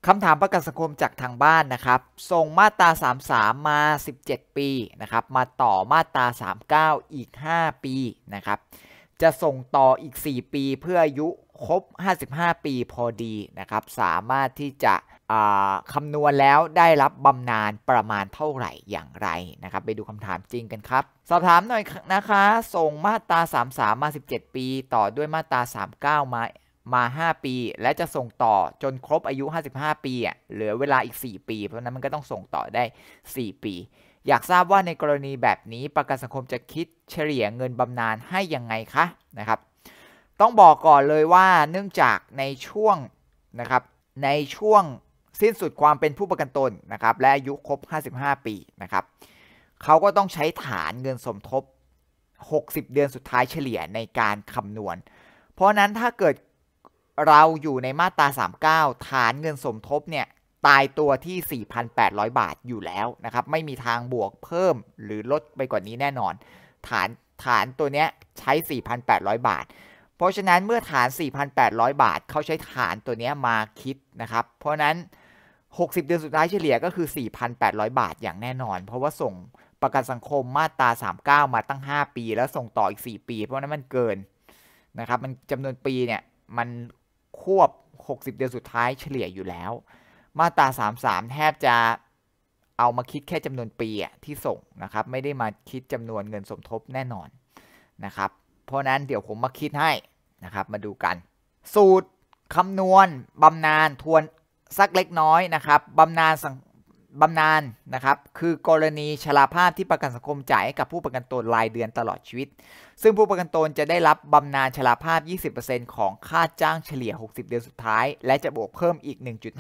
ำถามประกันสังคมจากทางบ้านนะครับส่งมาตรา33มา17ปีนะครับมาต่อมาตรา39อีก5ปีนะครับจะส่งต่ออีก4ปีเพื่ออายุครบ55ปีพอดีนะครับสามารถที่จะคำนวณแล้วได้รับบำนาญประมาณเท่าไหร่อย่างไรนะครับไปดูคำถามจริงกันครับสอบถามหน่อยนะคะส่งมาตรา33มา17ปีต่อด้วยมาตรา39มา5ปีและจะส่งต่อจนครบอายุ55ปีเหลือเวลาอีก4ปีเพราะนั้นมันก็ต้องส่งต่อได้4ปีอยากทราบว่าในกรณีแบบนี้ประกันสังคมจะคิดเฉลี่ยเงินบำนาญให้ยังไงคะนะครับต้องบอกก่อนเลยว่าเนื่องจากในช่วงนะครับในช่วงสิ้นสุดความเป็นผู้ประกันตนนะครับและอายุครบ55ปีนะครับเขาก็ต้องใช้ฐานเงินสมทบ60เดือนสุดท้ายเฉลี่ยในการคำนวณเพราะนั้นถ้าเกิดเราอยู่ในมาตรา39ฐานเงินสมทบเนี่ยตายตัวที่ 4,800 บาทอยู่แล้วนะครับไม่มีทางบวกเพิ่มหรือลดไปกว่านี้แน่นอนฐานตัวเนี้ยใช้ 4,800 บาทเพราะฉะนั้นเมื่อฐาน 4,800 บาทเขาใช้ฐานตัวนี้มาคิดนะครับเพราะนั้น60เดือนสุดท้ายเฉลี่ยก็คือ 4,800 บาทอย่างแน่นอนเพราะว่าส่งประกันสังคมมาตรา39มาตั้ง5ปีแล้วส่งต่ออีก4ปีเพราะนั้นมันเกินนะครับมันจำนวนปีเนี่ยมันควบ60เดือนสุดท้ายเฉลี่ยอยู่แล้วมาตรา33แทบจะเอามาคิดแค่จำนวนปีที่ส่งนะครับไม่ได้มาคิดจำนวนเงินสมทบแน่นอนนะครับเพราะนั้นเดี๋ยวผมมาคิดให้นะครับมาดูกันสูตรคำนวณบำนาญทวนสักเล็กน้อยนะครับบำนาญนะครับคือกรณีชราภาพที่ประกันสังคมจ่ายให้กับผู้ประกันตนรายเดือนตลอดชีวิตซึ่งผู้ประกันตนจะได้รับบำนาญชราภาพ 20% ของค่าจ้างเฉลี่ย60เดือนสุดท้ายและจะบวกเพิ่มอีก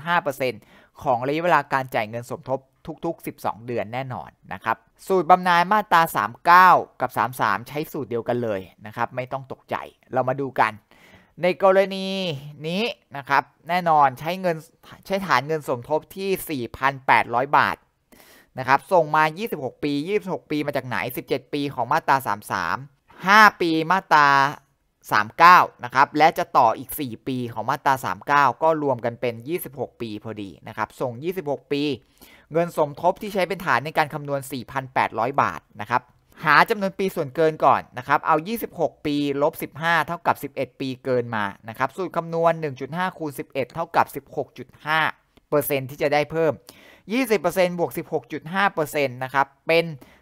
1.5% ของระยะเวลาการจ่ายเงินสมทบทุกๆ12เดือนแน่นอนนะครับสูตรบำนาญมาตรา39กับ33ใช้สูตรเดียวกันเลยนะครับไม่ต้องตกใจเรามาดูกันในกรณีนี้นะครับแน่นอนใช้ฐานเงินสมทบที่ 4,800 บาทนะครับส่งมา26ปีมาจากไหน17ปีของมาตรา33 5ปีมาตรา39นะครับและจะต่ออีก4ปีของมาตรา39ก็รวมกันเป็น26ปีพอดีนะครับส่ง26ปีเงินสมทบที่ใช้เป็นฐานในการคำนวณ 4,800 บาทนะครับหาจำนวนปีส่วนเกินก่อนนะครับเอา26ปีลบ15เท่ากับ11ปีเกินมานะครับสูตรคำนวณ 1.5 คูณ 11เท่ากับ 16.5% ที่จะได้เพิ่ม 20% บวก 16.5% นะครับเป็น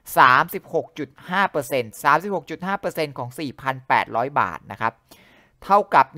36.5% 36.5% ของ 4,800 บาทนะครับเท่ากับ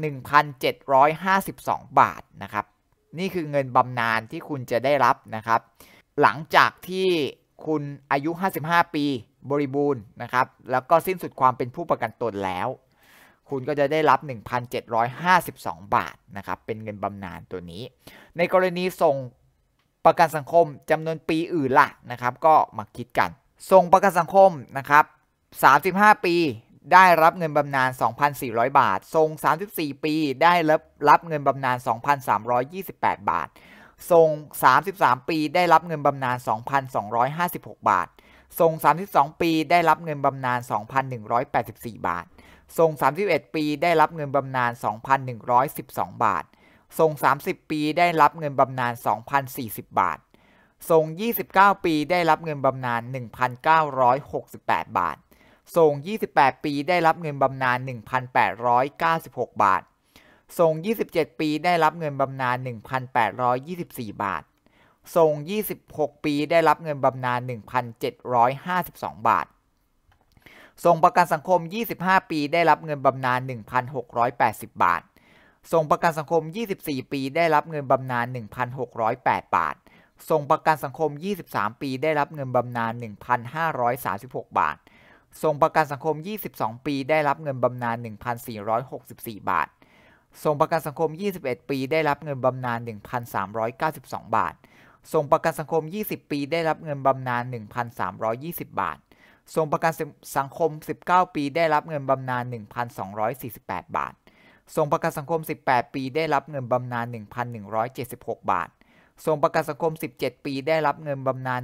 1,752 บาทนะครับนี่คือเงินบำนาญที่คุณจะได้รับนะครับหลังจากที่คุณอายุ55ปีบริบูรณ์นะครับแล้วก็สิ้นสุดความเป็นผู้ประกันตนแล้วคุณก็จะได้รับ 1,752 บาทนะครับเป็นเงินบำนาญตัวนี้ในกรณีส่งประกันสังคมจำนวนปีอื่นล่ะนะครับก็มาคิดกันส่งประกันสังคมนะครับ35ปีได้รับเงินบำนาญ 2,400 บาทส่ง34ปีได้รับเงินบำนาญ 2,328 บาทส่ง33ปีได้รับเงินบำนาญ 2,256 บาทส่ง32ปีได้รับเงินบำนาญ 2,184 บาทส่ง31ปีได้รับเงินบำนาญ 2,112 บาทส่ง30ปีได้รับเงินบำนาญ 2,040 บาทส่ง29ปีได้รับเงินบำนาญ 1,968 บาทส่ง28ปีได้รับเงินบำนาญ 1,896 บาทส่ง27ปีได้รับเงินบำนาญ 1,824 บาทส่ง26ปีได้รับเงินบำนาญ 1,752 บาทส่งประกันสังคม25ปีได้รับเงินบำนาญ 1,680 บาทส่งประกันสังคม24ปีได้รับเงินบำนาญ 1,608 บาทส่งประกันสังคม23ปีได้รับเงินบำนาญ 1,536 บาทส่งประกันสังคม22ปีได้รับเงินบำนาญ 1,464 บาทส่งประกันสังคม21ปีได้รับเงินบำนาญ 1,392 บาทส่งประกันสังคม20ปีได้รับเงินบำนาญ 1,320 บาทส่งประกันสังคม19ปีได้รับเงินบำนาญ 1,248 บาทส่งประกันสังคม18ปีได้รับเงินบำนาญ 1,176 บาทส่งประกันสังคม17ปีได้รับเงินบำนาญ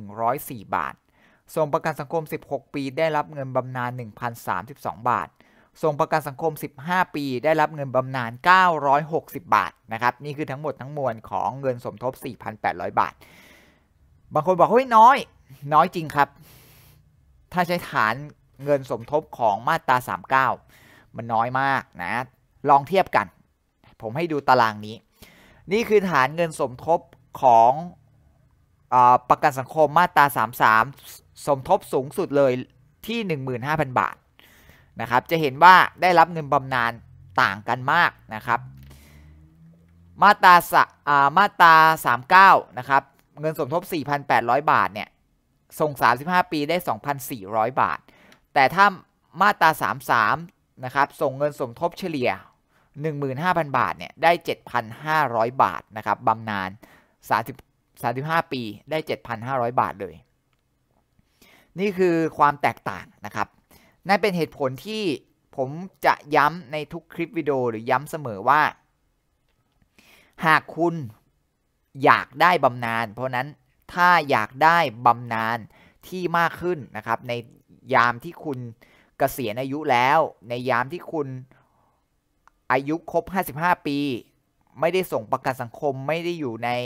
1,104 บาทส่งประกันสังคม16ปีได้รับเงินบำนาญ 1,032 บาทส่งประกันสังคม15 ปีได้รับเงินบำนาญ960 บาทนะครับนี่คือทั้งหมดทั้งมวลของเงินสมทบ 4,800 บาทบางคนบอกเฮ้ยน้อยจริงครับถ้าใช้ฐานเงินสมทบของมาตรา39มันน้อยมากนะลองเทียบกันผมให้ดูตารางนี้นี่คือฐานเงินสมทบของประกันสังคมมาตรา33สมทบสูงสุดเลยที่ 15,000 บาทนะครับจะเห็นว่าได้รับเงินบำนาญต่างกันมากนะครับมาตรา39นะครับเงินสมทบ 4,800 บาทเนี่ยส่ง35 ปีได้ 2,400 บาทแต่ถ้ามาตรา33นะครับส่งเงินสมทบเฉลี่ย 15,000 บาทเนี่ยได้ 7,500 บาทนะครับบำนาญ35 ปีได้ 7,500 บาทเลยนี่คือความแตกต่างนะครับนั่นเป็นเหตุผลที่ผมจะย้ำในทุกคลิปวิดีโอหรือย้ำเสมอว่าหากคุณอยากได้บำนาญเพราะนั้นถ้าอยากได้บำนาญที่มากขึ้นนะครับในยามที่คุณเกษียณอายุแล้วในยามที่คุณอายุครบ55 ปีไม่ได้ส่งประกันสังคมไม่ได้อยู่ใน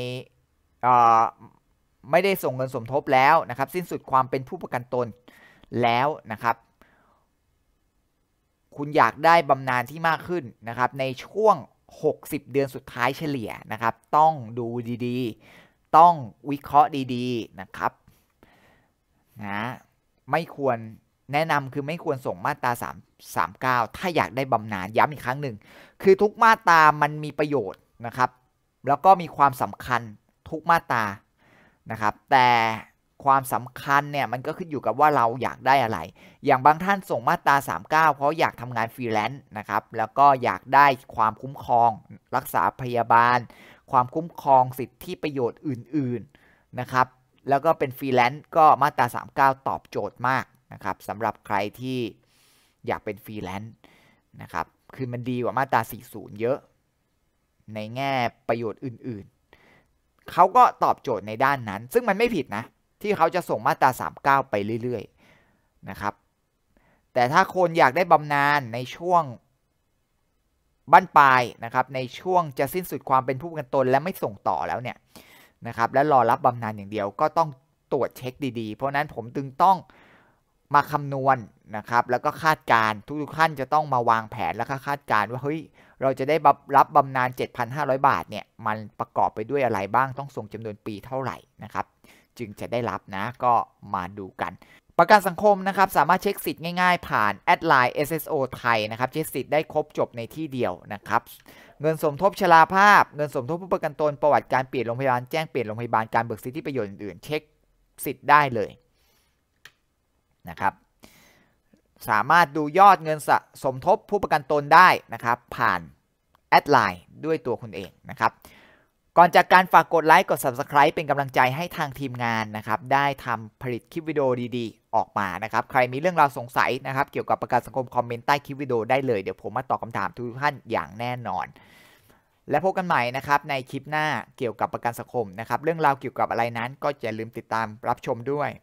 ไม่ได้ส่งเงินสมทบแล้วนะครับสิ้นสุดความเป็นผู้ประกันตนแล้วนะครับคุณอยากได้บำนาญที่มากขึ้นนะครับในช่วง60 เดือนสุดท้ายเฉลี่ยนะครับต้องดูดีๆต้องวิเคราะห์ดีๆนะครับนะไม่ควรแนะนำคือไม่ควรส่งมาตรา39ถ้าอยากได้บำนาญย้ำอีกครั้งหนึ่งคือทุกมาตรามันมีประโยชน์นะครับแล้วก็มีความสำคัญทุกมาตรานะครับแต่ความสำคัญเนี่ยมันก็ขึ้นอยู่กับว่าเราอยากได้อะไรอย่างบางท่านส่งมาตรา39เพราะอยากทำงานฟรีแลนซ์นะครับแล้วก็อยากได้ความคุ้มครองรักษาพยาบาลความคุ้มครองสิทธิประโยชน์อื่นๆนะครับแล้วก็เป็นฟรีแลนซ์ก็มาตรา39ตอบโจทย์มากนะครับสำหรับใครที่อยากเป็นฟรีแลนซ์นะครับคือมันดีกว่ามาตรา40เยอะในแง่ประโยชน์อื่นๆเขาก็ตอบโจทย์ในด้านนั้นซึ่งมันไม่ผิดนะที่เขาจะส่งมาตรา39ไปเรื่อยๆนะครับแต่ถ้าคนอยากได้บำนาญในช่วงบั้นปลายนะครับในช่วงจะสิ้นสุดความเป็นผู้ประกันตนและไม่ส่งต่อแล้วเนี่ยนะครับและรอรับบำนาญอย่างเดียวก็ต้องตรวจเช็คดีๆเพราะนั้นผมจึงต้องมาคำนวณนะครับแล้วก็คาดการทุกท่านจะต้องมาวางแผนและคาดการว่าเฮ้ยเราจะได้รับบำนาญ 7,500 บาทเนี่ยมันประกอบไปด้วยอะไรบ้างต้องส่งจำนวนปีเท่าไหร่นะครับจึงจะได้รับนะก็มาดูกันประกันสังคมนะครับสามารถเช็คสิทธิ์ง่ายๆผ่านแอดไลน์ SSO ไทยนะครับเช็คสิทธิ์ได้ครบจบในที่เดียวนะครับเงินสมทบชราภาพเงินสมทบผู้ประกันตนประวัติการเปลี่ยนโรงพยาบาลแจ้งเปลี่ยนโรงพยาบาลการเบิกสิทธิประโยชน์อื่นๆเช็คสิทธิ์ได้เลยนะครับสามารถดูยอดเงินสมทบผู้ประกันตนได้นะครับผ่านแอดไลน์ด้วยตัวคุณเองนะครับก่อนจากการฝากกดไลค์กด Subscribe เป็นกำลังใจให้ทางทีมงานนะครับได้ทำผลิตคลิปวิดีโอดีๆออกมานะครับใครมีเรื่องราวสงสัยนะครับเกี่ยวกับประกันสังคมคอมเมนต์ใต้คลิปวิดีโอได้เลยเดี๋ยวผมมาตอบคำถามทุกท่านอย่างแน่นอนและพบกันใหม่นะครับในคลิปหน้าเกี่ยวกับประกันสังคมนะครับเรื่องราวเกี่ยวกับอะไรนั้นก็อย่าลืมติดตามรับชมด้วย